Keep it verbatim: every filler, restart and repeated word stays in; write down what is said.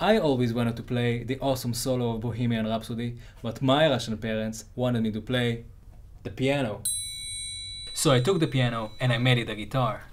I always wanted to play the awesome solo of Bohemian Rhapsody, but my Russian parents wanted me to play the piano. So I took the piano and I made it a guitar.